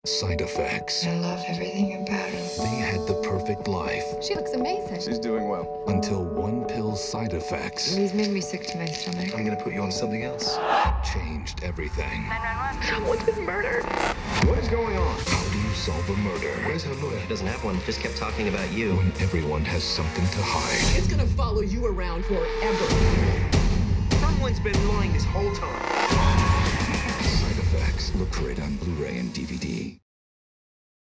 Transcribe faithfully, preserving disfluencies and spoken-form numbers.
Side effects. I love everything about him. They had the perfect life. She looks amazing. She's doing well. Until one pill's side effects. He's made me sick to my stomach. I'm gonna put you on something else. Changed everything. Someone's been murdered. What is going on? How do you solve a murder Where's her lawyer? She doesn't have one. Just kept talking about you. when everyone has something to hide? It's gonna follow you around forever. Someone's been lying this whole time. Side effects. Look for it on Blu-ray and D V D.